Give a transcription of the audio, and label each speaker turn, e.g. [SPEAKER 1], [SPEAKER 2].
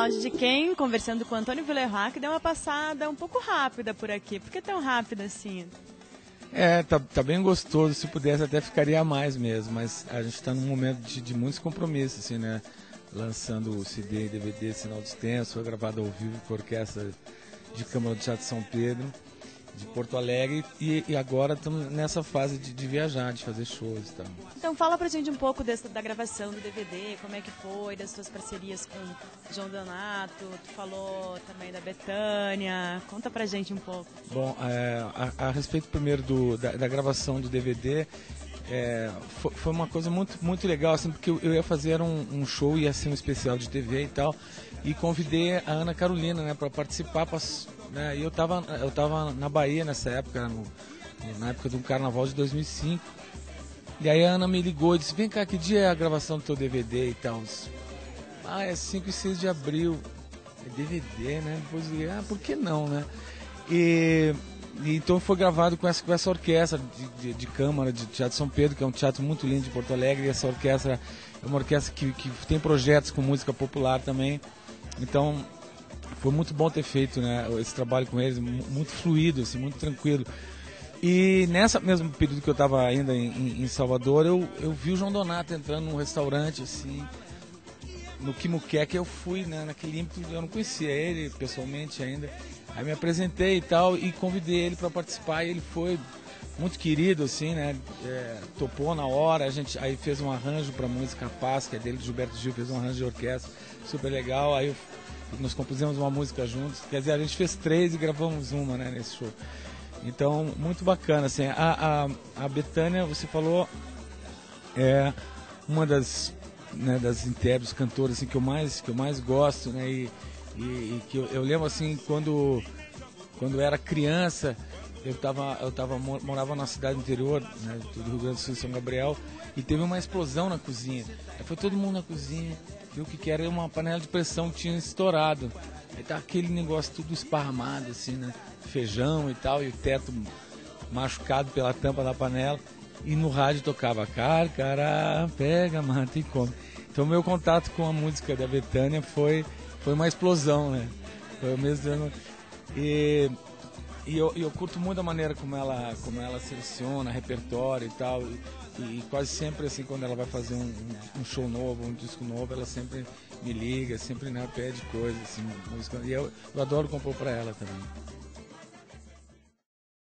[SPEAKER 1] Lounge de Quem, conversando com o Antônio Villeroy, que deu uma passada um pouco rápida por aqui. Por que tão rápida assim?
[SPEAKER 2] Tá bem gostoso, se pudesse até ficaria mais mesmo, mas a gente está num momento de muitos compromissos, assim, né? Lançando o CD e DVD Sinal dos Tempos, foi gravado ao vivo com a Orquestra de Câmara do Teatro São Pedro, de Porto Alegre, e agora estamos nessa fase de viajar, de fazer shows e tal.
[SPEAKER 1] Então fala pra gente um pouco da gravação do DVD, como é que foi, das suas parcerias com o João Donato, tu falou também da Bethânia, conta pra gente um pouco.
[SPEAKER 2] Bom, a respeito primeiro da gravação do DVD, foi uma coisa muito legal, assim, porque eu ia fazer um show, ia ser um especial de TV e tal, e convidei a Ana Carolina, né, para participar, né, e eu tava na Bahia nessa época, na época do Carnaval de 2005, e aí a Ana me ligou e disse, vem cá, que dia é a gravação do teu DVD e tal? É 5 e 6 de abril, é DVD, né, depois eu disse, por que não, né, e então foi gravado com essa orquestra de câmara de Teatro São Pedro, que é um teatro muito lindo de Porto Alegre, e essa orquestra é uma orquestra que tem projetos com música popular também, então foi muito bom ter feito, né, esse trabalho com eles, muito fluido, assim, muito tranquilo. E nessa mesmo período que eu estava ainda em Salvador, eu vi o João Donato entrando num restaurante, assim, no Quimuqueca, eu fui, né, naquele ímpeto, eu não conhecia ele pessoalmente ainda, aí me apresentei e tal, e convidei ele para participar, e ele foi muito querido, assim, né, topou na hora, a gente aí fez um arranjo para a música Paz, que é dele, Gilberto Gil, fez um arranjo de orquestra, super legal, aí nós compusemos uma música juntos, quer dizer, a gente fez 3 e gravamos uma, né, nesse show. Então, muito bacana, assim, a Bethânia, você falou, é uma das intérpretes, cantoras, assim, que eu mais gosto, né, e que eu lembro, assim, quando eu era criança, morava na cidade interior, né, do Rio Grande do Sul, São Gabriel, e teve uma explosão na cozinha. Aí foi todo mundo na cozinha, viu que era uma panela de pressão que tinha estourado. Aí tá aquele negócio tudo esparramado, assim, né, feijão e tal, e o teto machucado pela tampa da panela. E no rádio tocava Carcará, pega, mata e come. Então meu contato com a música da Bethânia foi uma explosão, né? Foi o mesmo ano. E eu curto muito a maneira como ela seleciona repertório e tal. E quase sempre, assim, quando ela vai fazer um show novo, um disco novo, ela sempre me liga, sempre, né, pede coisas, assim, música. E eu adoro compor pra ela também.